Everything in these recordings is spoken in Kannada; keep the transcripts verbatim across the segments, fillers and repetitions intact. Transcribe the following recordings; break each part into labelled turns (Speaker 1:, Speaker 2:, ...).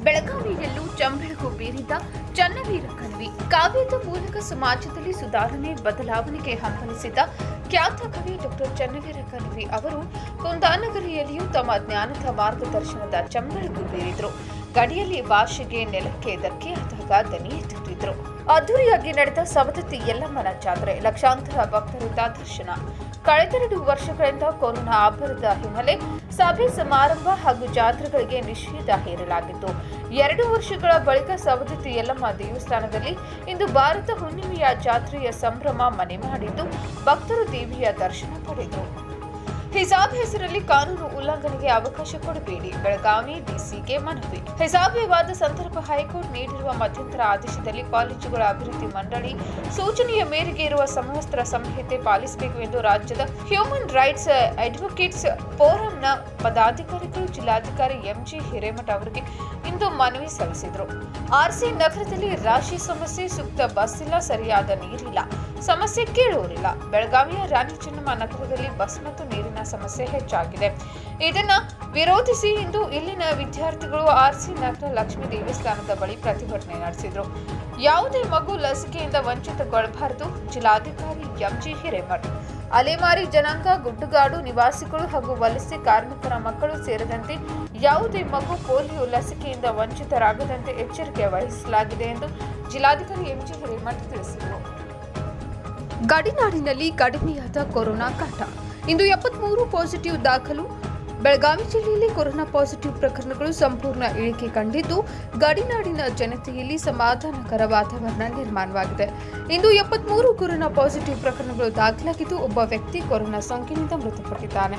Speaker 1: ಬೆಳಗಾವಿಯಲ್ಲೂ ಚಂಬೆಳಗು ಬೀರಿದ ಚನ್ನವೀರ ಕಣವಿ ಕಾವ್ಯದ ಮೂಲಕ ಸಮಾಜದಲ್ಲಿ ಸುಧಾರಣೆ ಬದಲಾವಣೆಗೆ ಹಂಬಲಿಸಿದ ಖ್ಯಾತ ಕವಿ ಡಾಕ್ಟರ್ ಚನ್ನವೀರ ಕಣವಿ ಅವರು ಕುಂದಾನಗರಿಯಲ್ಲಿಯೂ ತಮ್ಮ ಜ್ಞಾನದ ಮಾರ್ಗದರ್ಶನದ ಚಂಬೆಳಗು ಬೀರಿದರು. ಗಡಿಯಲ್ಲಿ ಭಾಷೆಗೆ ನೆಲಕ್ಕೆ ಧಕ್ಕೆಯಾದಾಗ ದನಿ ಎತ್ತುತ್ತಿದ್ದರು. ಅದ್ದೂರಿಯಾಗಿ ನಡೆದ ಸವದತ್ತಿ ಯಲ್ಲಮ್ಮನ ಜಾತ್ರೆ, ಲಕ್ಷಾಂತರ ಭಕ್ತರಿಂದ ದರ್ಶನ. ಕಳೆದೆರಡು ವರ್ಷಗಳಿಂದ ಕೊರೋನಾ ಅಬ್ಬರದ ಹಿನ್ನೆಲೆ ಸಭೆ ಸಮಾರಂಭ ಹಾಗೂ ಜಾತ್ರೆಗಳಿಗೆ ನಿಷೇಧ ಹೇರಲಾಗಿತ್ತು. ಎರಡು ವರ್ಷಗಳ ಬಳಿಕ ಸವದತ್ತಿ ಯಲ್ಲಮ್ಮ ದೇವಸ್ಥಾನದಲ್ಲಿ ಇಂದು ಭಾರತ ಹುಣ್ಣಿಮೆಯ ಜಾತ್ರೆಯ ಸಂಭ್ರಮ ಮನೆ ಮಾಡಿದ್ದು ಭಕ್ತರು ದೇವಿಯ ದರ್ಶನ ಪಡೆದರು. ಹಿಜಾಬ್ ಹೆಸರಲ್ಲಿ ಕಾನೂನು ಉಲ್ಲಂಘನೆಗೆ ಅವಕಾಶ ಕೊಡಬೇಡಿ, ಬೆಳಗಾವಿ ಡಿಸಿಗೆ ಮನವಿ. ಹಿಜಾಬ್ ವಿವಾದ ಸಂದರ್ಭ ಹೈಕೋರ್ಟ್ ನೀಡಿರುವ ಮಧ್ಯಂತರ ಆದೇಶದಲ್ಲಿ ಕಾಲೇಜುಗಳ ಅಭಿವೃದ್ಧಿ ಮಂಡಳಿ ಸೂಚನೆಯ ಮೇರೆಗೆ ಇರುವ ಸಮವಸ್ತ್ರ ಸಂಹಿತೆ ಪಾಲಿಸಬೇಕು ಎಂದು ರಾಜ್ಯದ ಹ್ಯೂಮನ್ ರೈಟ್ಸ್ ಅಡ್ವೊಕೇಟ್ಸ್ ಫೋರಂನ ಪದಾಧಿಕಾರಿಗಳು ಜಿಲ್ಲಾಧಿಕಾರಿ ಎಂಜಿ ಹಿರೇಮಠ ಅವರಿಗೆ ಇಂದು ಮನವಿ ಸಲ್ಲಿಸಿದರು. ಆರ್ಸಿ ನಗರದಲ್ಲಿ ರಾಶಿ ಸಮಸ್ಯೆ, ಸೂಕ್ತ ಬಸ್ ಇಲ್ಲ, ಸರಿಯಾದ ನೀರಿಲ್ಲ, ಸಮಸ್ಯೆ ಕೇಳುವರಿಲ್ಲ. ಬೆಳಗಾವಿಯ ರಾಣಿ ಚೆನ್ನಮ್ಮ ನಗರದಲ್ಲಿ ಬಸ್ ಮತ್ತು ನೀರಿನ ಸಮಸ್ಯೆ ಹೆಚ್ಚಾಗಿದೆ. ಇದನ್ನ ವಿರೋಧಿಸಿ ಇಂದು ಇಲ್ಲಿನ ವಿದ್ಯಾರ್ಥಿಗಳು ಆರ್ಸಿ ನಗರ ಲಕ್ಷ್ಮೀ ದೇವಸ್ಥಾನದ ಬಳಿ ಪ್ರತಿಭಟನೆ ನಡೆಸಿದರು. ಯಾವುದೇ ಮಗು ಲಸಿಕೆಯಿಂದ ವಂಚಿತಗೊಳ್ಳಬಾರದು. ಜಿಲ್ಲಾಧಿಕಾರಿ ಎಂಜಿ ಹಿರೇಮಠ್. ಅಲೆಮಾರಿ ಜನಾಂಗ, ಗುಡ್ಡಗಾಡು ನಿವಾಸಿಗಳು ಹಾಗೂ ವಲಸೆ ಕಾರ್ಮಿಕರ ಮಕ್ಕಳು ಸೇರಿದಂತೆ ಯಾವುದೇ ಮಗು ಪೋಲಿಯೋ ಲಸಿಕೆಯಿಂದ ವಂಚಿತರಾಗದಂತೆ ಎಚ್ಚರಿಕೆ ವಹಿಸಲಾಗಿದೆ ಎಂದು ಜಿಲ್ಲಾಧಿಕಾರಿ ಎಂಜಿ ಹಿರೇಮಠ್ ತಿಳಿಸಿದರು. ಗಡಿನಾಡಿನಲ್ಲಿ ಕಡಿಮೆಯಾದ ಕೊರೋನಾ ಕಾಟ. ಇಂದು ಎಪ್ಪತ್ಮೂರು ಪಾಸಿಟಿವ್ ದಾಖಲು. ಬೆಳಗಾವಿ ಜಿಲ್ಲೆಯಲ್ಲಿ ಕೊರೋನಾ ಪಾಸಿಟಿವ್ ಪ್ರಕರಣಗಳು ಸಂಪೂರ್ಣ ಇಳಿಕೆ ಕಂಡಿದ್ದು ಗಡಿನಾಡಿನ ಜನತೆಯಲ್ಲಿ ಸಮಾಧಾನಕರ ವಾತಾವರಣ ನಿರ್ಮಾಣವಾಗಿದೆ. ಇಂದು ಎಪ್ಪತ್ಮೂರು ಕೊರೋನಾ ಪಾಸಿಟಿವ್ ಪ್ರಕರಣಗಳು ದಾಖಲಾಗಿದ್ದು ಒಬ್ಬ ವ್ಯಕ್ತಿ ಕೊರೋನಾ ಸೋಂಕಿನಿಂದ ಮೃತಪಟ್ಟಿದ್ದಾನೆ.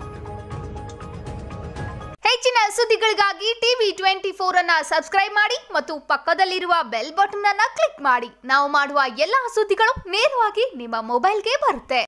Speaker 1: ಹೆಚ್ಚಿನ ಸುದ್ದಿಗಳಿಗಾಗಿ ಟಿವಿ ಟ್ವೆಂಟಿ ಫೋರ್ ಅನ್ನ ಸಬ್ಸ್ಕ್ರೈಬ್ ಮಾಡಿ ಮತ್ತು ಪಕ್ಕದಲ್ಲಿರುವ ಬೆಲ್ ಬಟನ್ ಅನ್ನ ಕ್ಲಿಕ್ ಮಾಡಿ. ನಾವು ಮಾಡುವ ಎಲ್ಲಾ ಸುದ್ದಿಗಳು ನೇರವಾಗಿ ನಿಮ್ಮ ಮೊಬೈಲ್ಗೆ ಬರುತ್ತೆ.